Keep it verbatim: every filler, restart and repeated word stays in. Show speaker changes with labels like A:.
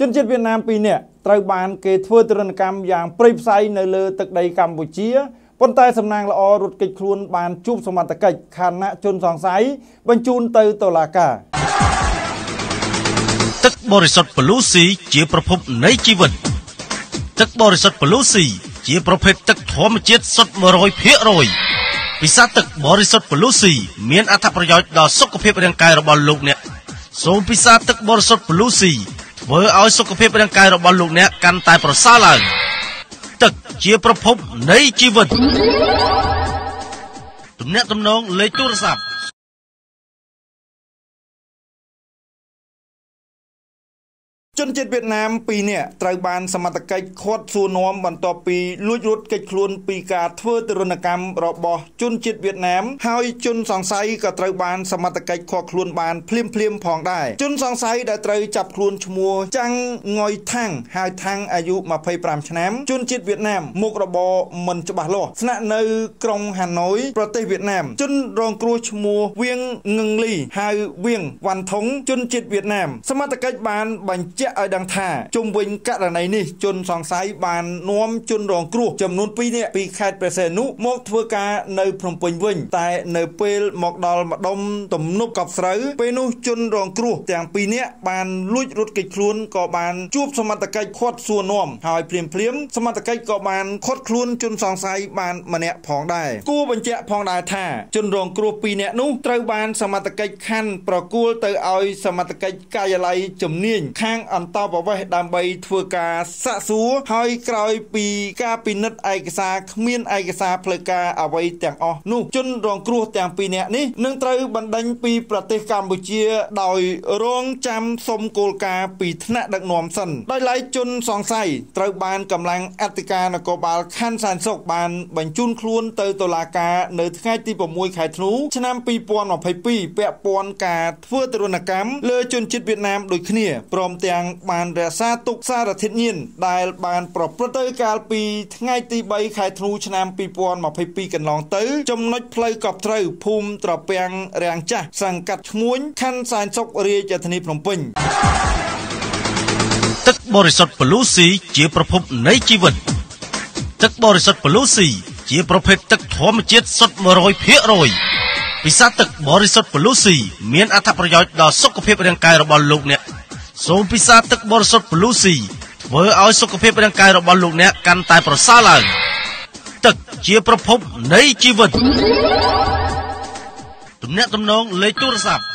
A: ជនជាតិវៀតណាមពីរនាក់ត្រូវបានគេធ្វើទរណកម្មយ៉ាងព្រៃផ្សៃនៅលើទឹកដីកម្ពុជាប៉ុន្តែសំណាងល្អរត់គេចខ្លួនបានជួបសមត្ថកិច្ចខណៈជនសង្ស័យបញ្ជូនទៅតុលាការ
B: ទឹកបរិសុទ្ធប៉ូលូស៊ីជាប្រភពនៃជីវិតទឹកបរិសុទ្ធប៉ូលូស៊ីជាប្រភេទទឹកធម្មជាតិសុទ្ធ một trăm phần trăm ពិសាទឹកបរិសុទ្ធប៉ូលូស៊ីមានអត្ថប្រយោជន៍ដល់សុខភាពរាងកាយរបស់លោកអ្នកសូមពិសាទឹកបរិសុទ្ធប៉ូលូស៊ីធ្វើឲ្យសុខភាពរាងកាយរបស់លោកអ្នកកាន់តែប្រសើរឡើងទឹកជាប្រភពនៃជីវិតទំនាក់ទំនងលេខទូរស័ព្ទ
A: ជនជាតិវៀតណាមពីរនាក់ត្រូវបានសមត្ថកិច្ចឃាត់សួរនាំបន្ទាប់ពីលួចរត់គេចខ្លួនពីការធ្វើទរណកម្មរបស់ជនជាតិវៀតណាមហើយជនសង្ស័យក៏ត្រូវបានសមត្ថកិច្ចឃាត់ខ្លួនបានភ្លាមភ្លាមផងដែរជនសង្ស័យដែលត្រូវចាប់ខ្លួនឈ្មោះចាំងងុយថាំងហៅថាំងអាយុម្ភៃប្រាំឆ្នាំជនជាតិវៀតណាមមុខរបរមិនច្បាស់លាស់ស្នាក់នៅក្រុងហាណូយប្រទេសវៀតណាមជនរងគ្រោះឈ្មោះវៀងងឹងលីហៅវៀងវ៉ាន់ថុងជនជាតិវៀតណាមសមត្ថកិច្ចបានបញ្ជាក់ឲ្យដឹងថាជុំវិញករណីនេះជនសង្ស័យបាននាំជនរងគ្រោះចំនួនពីរនាក់ពីខេត្តព្រះសីហនុមកធ្វើការនៅភ្នំពេញវិញតែនៅពេលមកដល់ម្ដុំទំនប់កប់ស្រូវពេលនោះជនរងគ្រោះទាំងពីរនាក់បានលួចរត់គេចខ្លួនក៏បានជួបសមត្ថកិច្ចឃាត់សួរនាំហើយភ្លាមភ្លាមសមត្ថកិច្ចក៏បានឃាត់ខ្លួនជនសង្ស័យបានម្នាក់ផងដែរគួរបញ្ជាក់ផងដែរថាជនរងគ្រោះពីរនាក់នោះត្រូវបានសមត្ថកិច្ចខណ្ឌប្រគល់ទៅឲ្យសមត្ថកិច្ចការិយាល័យជំនាញខាងអន្តរប្រវេសន៍ដើម្បីធ្វើការសាកសួរហើយក្រោយពីការពិនិត្យឯកសារគ្មានឯកសារផ្លូវការអ្វីទាំងអស់នោះជនរងគ្រោះទាំងពីរនាក់នេះនឹងត្រូវបណ្តេញពីប្រទេសកម្ពុជាដោយរងចាំសុំគោលការណ៍ពីថ្នាក់ដឹកនាំសិនដោយឡែកជនសង្ស័យត្រូវបានកម្លាំងអធិការនគរបាលខណ្ឌសែនសុខបានបញ្ជូនខ្លួនទៅតុលាការនៅថ្ងៃទីប្រាំមួយខែធ្នូឆ្នាំពីរពាន់ម្ភៃពីរពាក់ព័ន្ធការធ្វើទរណកម្មលើជនជាតិវៀតណាមដូចគ្នាព្រមទាំងបានរក្សាទុកសារធាតុញៀនដែលបានប្រព្រឹត្តទៅកាលពីថ្ងៃទីបីខែធ្នូឆ្នាំពីរពាន់ម្ភៃពីរកន្លងទៅចំណុចផ្លូវកប់ត្រូវភូមិត្រពាំងរាំងចាស់សង្កាត់ឈ្មួញខណ្ឌសែនសុខរាជធានីភ្នំពេញ
B: ទឹកបរិសុទ្ធប៉ូលូស៊ីជាប្រភពនៃជីវិតទឹកបរិសុទ្ធប៉ូលូស៊ីជាប្រភេទទឹកធម្មជាតិសុទ្ធ một trăm phần trăm ពិសាទឹកបរិសុទ្ធប៉ូលូស៊ីមានអត្ថប្រយោជន៍ដល់សុខភាពរាងកាយរបស់លោកអ្នកសូមពិសាទឹកបរិសុទ្ធប៉ូលូស៊ីធ្វើឲ្យសុខភាពរាងកាយរបស់លោកអ្នកកាន់តែប្រសើរឡើងទឹកជាប្រភពនៃជីវិតទំនាក់ទំនងលេខទូរស័ព្ទ